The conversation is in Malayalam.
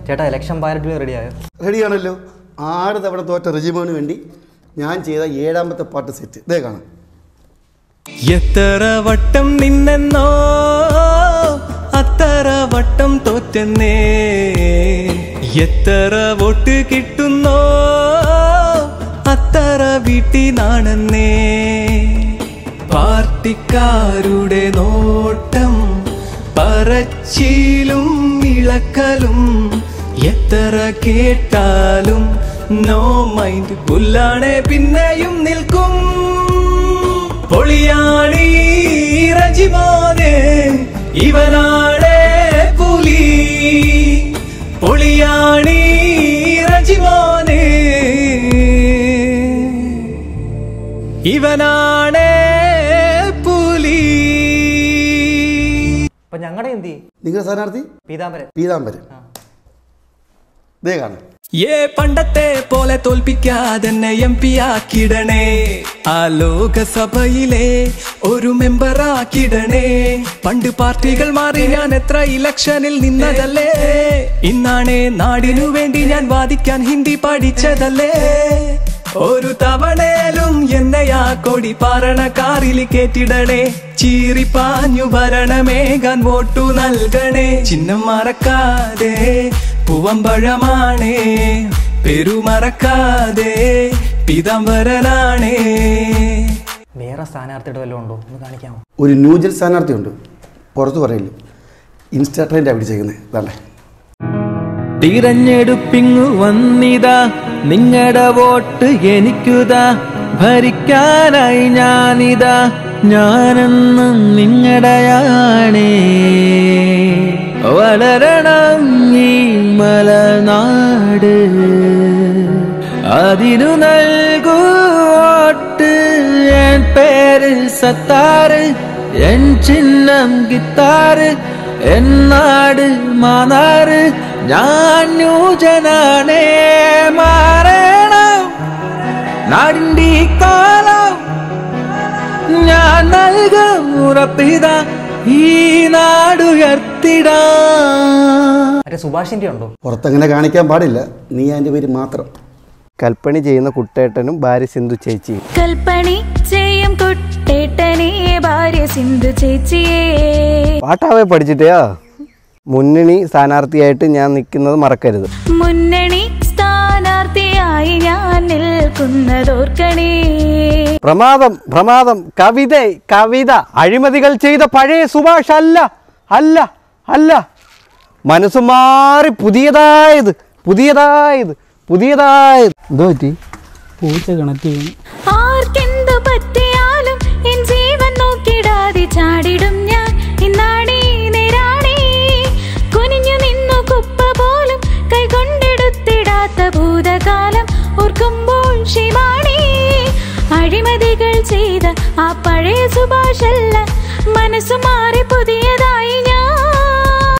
ചേട്ടാ ഇലക്ഷൻ പാരറ്റിൽ റെഡിയായോ? റെഡിയാണല്ലോ. 6 തവണ തോറ്റ റെജിമോന് വേണ്ടി ഞാൻ ചെയ്ത 7ാമത്തെ പാട്ട് സെറ്റ് ഇതേ കാണാം. എത്ര വട്ടം നിന്നെന്നോ അത്ര വട്ടം തോറ്റെന്നേ, എത്ര വോട്ട് കിട്ടുന്നോ അത്ര വീട്ടിനാണെന്നേ. പാർട്ടിക്കാരുടെ നോട്ടം പറച്ചിലും ഇളക്കലും എത്ര കേട്ടാലും നോ മൈൻഡ്. പുല്ലാണെ പിന്നെയും നിൽക്കും. പൊളിയാണീ റജിമോനെ, ഇവനാണേ പുലി. പൊളിയാണീ റജിമോനെ, ഇവനാണേ പുലി. അപ്പൊ ഞങ്ങളുടെ എന്തി? നിങ്ങളുടെ സ്ഥാനാർത്ഥി പീതാംബരൻ ഇതേ കാണാം. പണ്ടത്തെ പോലെ തോൽപ്പിക്കാതെന്നെ MP ആക്കിടണേ, ആ ലോകസഭയിലെ ഒരു മെമ്പറാക്കിടണേ. പണ്ട് പാർട്ടികൾ മാറി ഞാൻ എത്ര ഇലക്ഷനിൽ നിന്നതല്ലേ, ഇന്നാണേ നാടിനു വേണ്ടി ഞാൻ വാദിക്കാൻ ഹിന്ദി പഠിച്ചതല്ലേ. ഒരു തവണയിലും എന്നെ ആ കൊടി പാറണ കാറിൽ കേറ്റിടണേ. ചീറിപ്പാഞ്ഞു ഭരണമേകാൻ വോട്ടു നൽകണേ. ചിഹ്നം മറക്കാതെ പൂവമ്പഴമാണേ, പെരുമറക്കാതെ പീതാംബരനാണേ. വേറെ സ്ഥാനാർത്ഥിയുടെ വല്ലതും ഉണ്ടോ ഒന്ന് കാണിക്കാമോ? ഒരു ന്യൂജൽ സ്ഥാനാർത്ഥി ഉണ്ട്, പുറത്ത് പറയില്ല. ഇൻസ്റ്റാ ട്രെൻഡാണ് പിടിച്ചേക്കുന്നത്. ഇതാണ്ടേ തിരഞ്ഞെടുപ്പിങ്ങു വന്നിതാ, നിങ്ങളുടെ വോട്ട് എനിക്കുതാ. ഭരിക്കാനായി ഞാനിതാ, ഞാനെന്നും നിങ്ങളുടെയാണേ. വളരണം ഈ മലനാട്, അതിനു നൽകൂ വോട്ട്. എൻ പേര് സത്താറ്, എൻ ചിഹ്നം ഗിത്താറ്, എന്നാട് മാനാറ്. ഞാൻ ന്യൂജനാണേ, മാറണം നാടിൻ്റെ കാലം. ഞാൻ നൽകും ഉറപ്പിത ഈ നാടുയർത്തിടാ. സുഭാഷിന്റെ ഉണ്ടോ? പുറത്തങ്ങനെ കാണിക്കാൻ പാടില്ല, നീ അതിന്റെ പേര് മാത്രം. കൽപ്പണി ചെയ്യുന്ന കുട്ടേട്ടനും ഭാര്യ സിന്ധു ചേച്ചി. കൽപ്പണി ചെയ്യും കുട്ടേട്ടനെ ഭാര്യ സിന്ധു ചേച്ചിയെ. പാട്ടാവേ പഠിച്ചിട്ടേയാ. മുന്നണി സ്ഥാനാർത്ഥിയായിട്ട് ഞാൻ നിൽക്കുന്നത് മറക്കരുത്. മുന്നണി സ്ഥാനാർത്ഥിയായി ഞാൻ നിൽക്കുന്നതോർക്കണേ. പ്രമാദം പ്രമാദം കവിത കവിത. അഴിമതികൾ ചെയ്ത പഴയ സുഭാഷ് അല്ല അല്ല അല്ല. മനസ്സു മാറി പുതിയതായത് പുതിയതായത് പുതിയതായത്. എന്തോ പറ്റി? പൂച്ച കണക്ട് ചെയ്യുന്നു. ആർക്കെന്തു പറ്റിയാലും എൻ ജീവൻ നോക്കിടാതെ ചാടിടും ഞാൻ. ഇന്നാണേ നേരാണേ കുനിഞ്ഞു നിന്നു കുപ്പ പോലും കൈകൊണ്ടെടുത്തിടാത്ത ഭൂതകാലം ഓർക്കുമ്പോൾ ക്ഷീമാണേ. അഴിമതികൾ ചെയ്ത ആ പഴയ സുഭാഷല്ല, മനസ്സു മാറി പുതിയതായി ഞാൻ.